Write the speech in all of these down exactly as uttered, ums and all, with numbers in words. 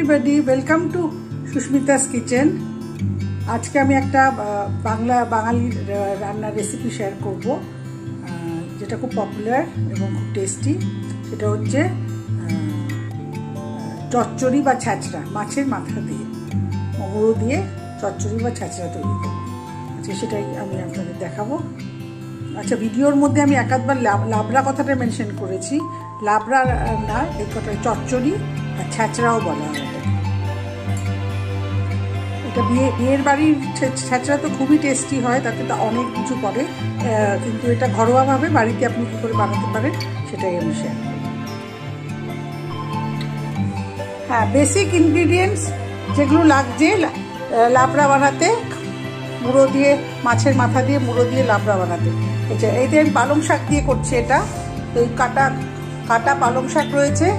Everybody, welcome to সুস্মিতাস kitchen. আজকে আমি একটা বাংলা বাঙালি রান্নার রেসিপি শেয়ার করব, যেটা খুব পপুলার এবং খুব টেস্টি। সেটা হচ্ছে চচ্চড়ি বা ছ্যাঁচড়া, মাছের মাথা দিয়ে মুড়ো দিয়ে চচ্চড়ি বা ছ্যাঁচড়া তৈরি করবো। আজকে সেটাই আমি আপনাদের দেখাবো। আচ্ছা, ভিডিওর মধ্যে আমি একাধবার লাবড়া কথাটা মেনশন করেছি। লাবড়া না, এই কথা চচ্চড়ি আর ছ্যাঁচড়াও বলা হয়। এটা বিয়ে বিয়ের বাড়ির ছ্যাঁচড়া তো খুবই টেস্টি হয়, তাতে তো অনেক কিছু পড়ে, কিন্তু এটা ঘরোয়াভাবে বাড়িতে আপনি কী করে বানাতে পারেন সেটাই আমি শেয়ার করি। হ্যাঁ, বেসিক ইনগ্রিডিয়েন্টস যেগুলো লাগছে লাবড়া বানাতে, মুড়ো দিয়ে মাছের মাথা দিয়ে মুড়ো দিয়ে লাবড়া বানাতে। আচ্ছা, এতে আমি পালং শাক দিয়ে করছি। এটা তো এই কাটা কাটা পালং শাক রয়েছে,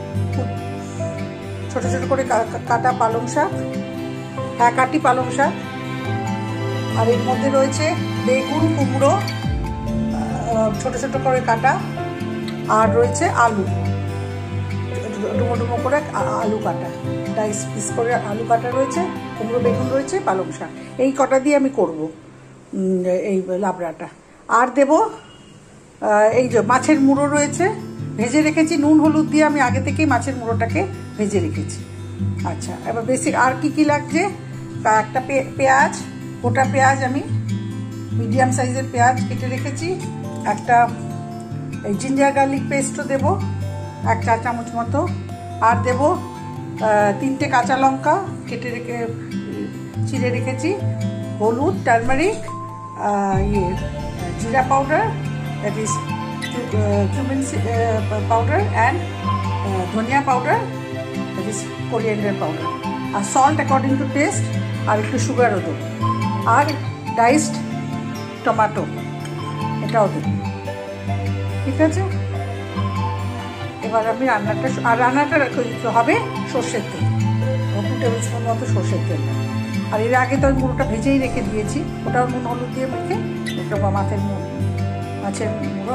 ছোট ছোট করে কাটা পালং শাক, এক আটি পালং শাক। আর এর মধ্যে রয়েছে বেগুন, কুমড়ো ছোট ছোট করে কাটা, আর রয়েছে আলু ডুমো ডুমো করে আলু কাটা, ডাইস পিস করে আলু কাটা রয়েছে, কুমড়ো বেগুন রয়েছে, পালং শাক। এই কটা দিয়ে আমি করব এই লাবড়াটা। আর দেব এই যে মাছের মুড়ো রয়েছে, ভেজে রেখেছি নুন হলুদ দিয়ে। আমি আগে থেকেই মাছের মুড়োটাকে ভেজে রেখেছি। আচ্ছা, এবার বেসিক আর কি কি লাগছে, একটা পেঁয়াজ, গোটা পেঁয়াজ আমি মিডিয়াম সাইজের পেঁয়াজ কেটে রেখেছি। একটা এই জিঞ্জার গার্লিক পেস্টও দেব, এক চা চামচ মতো। আর দেব তিনটে কাঁচা লঙ্কা কেটে রেখে চিড়ে রেখেছি। হলুদ, টারমারিক, ইয়ে জিরা powder, that is cumin powder, and ধনিয়া powder, that is coriander powder. আর সল্ট অ্যাকর্ডিং টু টেস্ট, আর একটু সুগারও দেবো। আর ডাইসড টমেটো, এটাও দেবো। ঠিক আছে, এবার আমি রান্নাটা আর রান্নাটা হবে সর্ষের তেল, টু টেবিল স্পুন মতো সর্ষের তেল। আর এর আগে তো আমি মুড়োটা ভেজেই রেখে দিয়েছি, ওটাও নুন হলুদ দিয়ে মেখে ওটা মাথায় মাছের মুড়ো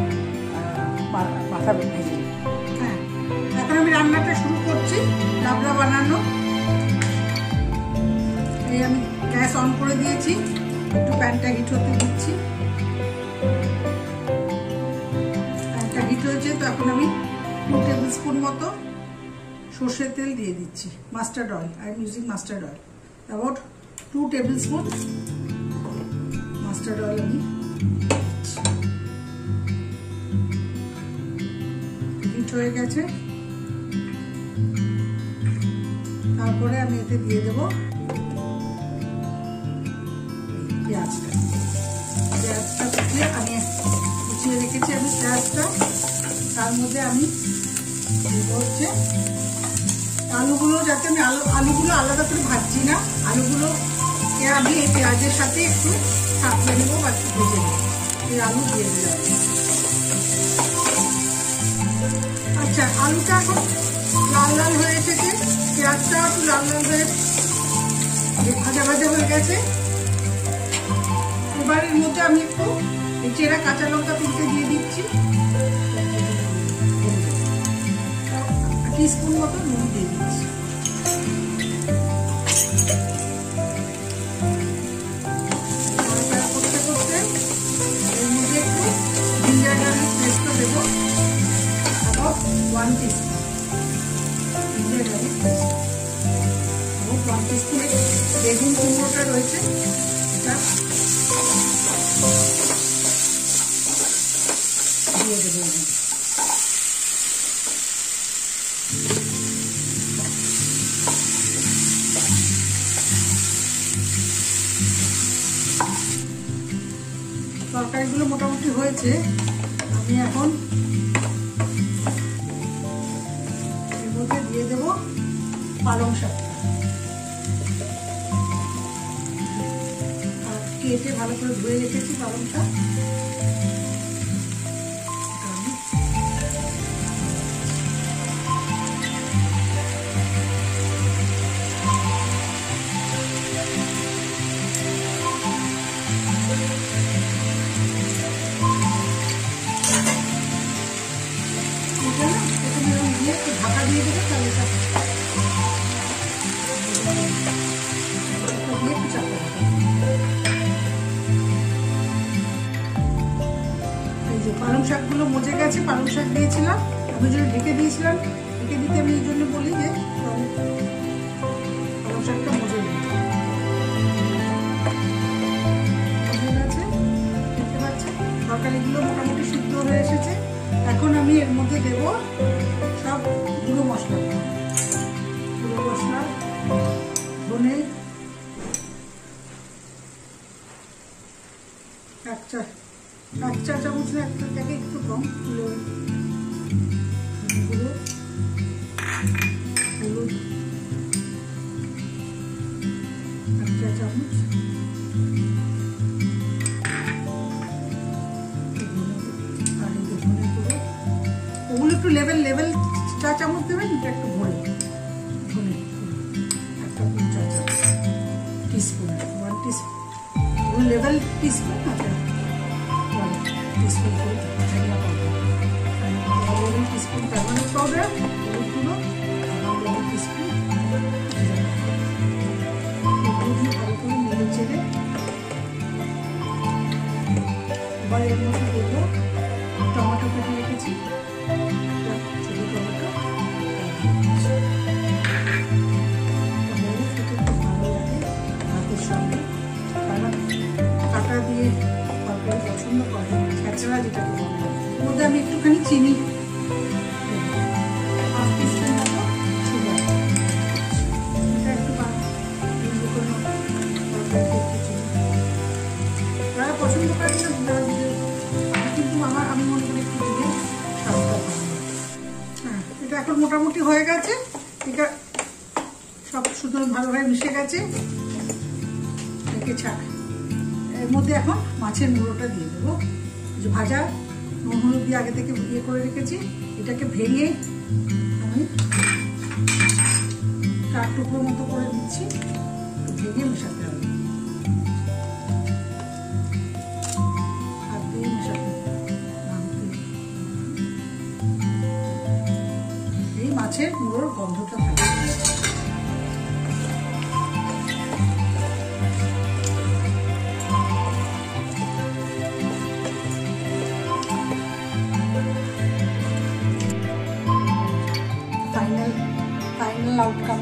মাথা ভেজে। হ্যাঁ, এখন আমি রান্নাটা শুরু করছি, লাবড়া বানানো। এই আমি গ্যাস অন করে দিয়েছি, একটু প্যানটা হিট হতে দিচ্ছি। প্যানটা হিট হয়েছে, তো এখন আমি টু টেবিল স্পুন মতো সর্ষের তেল দিয়ে দিচ্ছি। Mustard oil, I am using mustard oil, about two table spoon mustard oil আমি হিট হয়ে গেছে। তারপরে আমি এতে দিয়ে দেব পেঁয়াজটা। পেঁয়াজটা কুচিয়ে আমি কুচিয়ে রেখেছি আমি পেঁয়াজটা। তার মধ্যে আমি দেব হচ্ছে আলুগুলো, যাতে আমি আলু আলুগুলো আলাদা করে ভাজছি না, আলুগুলো আমি এই পেঁয়াজের সাথে একটু সাঁতলে নেবো বা একটু ভেজে নেবো। এই আলু দিয়ে দিলাম। আচ্ছা, আলুটা এখন লাল লাল হয়ে এসেছে, পেঁয়াজটা একটু লাল লাল হয়ে ভাজা ভাজা হয়ে গেছে। এবার এর মধ্যে আমি একটু এই চেরা কাঁচা লঙ্কা তিনটে দিয়ে দিচ্ছি, টিস্পুন মতো নুন দিয়ে দিচ্ছি। করতে করতে এর মধ্যে একটু জিঞ্জার গার্লিক পেস্টও দেবো, about one teaspoon ginger garlic paste, about one teaspoon. বেগুন কুমড়োটা রয়েছে, এটা দিয়ে দেবো। তরকারিগুলো মোটামুটি হয়েছে, আমি এখন এর মধ্যে দিয়ে দেবো পালং শাকটা। আর কেটে ভালো করে ধুয়ে রেখেছি পালং শাক। ঢাকা দিয়ে দেবে, তাহলে যে পালং শাকগুলো মজে গেছে, পালং শাক দিয়েছিলাম, আমি যদি ঢেকে দিয়েছিলাম, ঢেকে দিতে আমি এই জন্য বলি যে পালং শাকটা মজে গেছে। দেখতে পাচ্ছেন তরকারিগুলো মোটামুটি সিদ্ধ হয়ে এসেছে। এখন আমি এর মধ্যে দেব সব গুঁড়ো মশলা, গুঁড়ো মশলা, ধনে এক চা এক চা চামচ, একটা থেকে একটু কম, গুঁড়ো হলুদ এক চা চামচ, আর এই ধনে গুঁড়ো, ওগুলো একটু লেভেল লেভেল চা চামচ দেবেন, এটা একটু ভরে ধনে একটা চা চামচ, টিস্পুন ওয়ান টিস্পুন, ওগুলো লেভেল টিস্পুন আছে, ওয়ান টিস্পুন করে ধনিয়া powder, level teaspoon turmeric powder, হলুদ গুঁড়ো, লেভেল টিস্পুন ভালো করে নেড়ে চেড়ে এবার এর মধ্যে দেবো টমেটো কেটে রেখেছি, ছোট টমেটো, ভালো লাগে ভাতের সঙ্গে, কারণ কাটা দিয়ে তরকারি পছন্দ করে, ছেঁচড়া যেটাকে বলে। এর মধ্যে আমি একটুখানি চিনি হাফ টিস্পুন মতো সুগার, এটা একটু যে কোনো তরকারিতে একটু চিনি যারা পছন্দ করেন না দিলে, কিন্তু আমার আমি মনে করি একটু দিলে স্বাদটা ভালো। হ্যাঁ, এটা এখন মোটামুটি হয়ে গেছে, এটা সব শুধু ভালোভাবে মিশে গেছে, একে ছাক। এর মধ্যে এখন মাছের মুড়োটা দিয়ে দেবো, যে ভাজা নুন হলুদ দিয়ে আগে থেকে ইয়ে করে রেখেছি, এটাকে ভেঙে আমি চার টুকরো মতো করে দিচ্ছি, ভেঙে মেশাতে হবে, হাত দিয়ে মেশাতে হবে, এই মাছের মুড়োর গন্ধটা থাকে। Final final outcome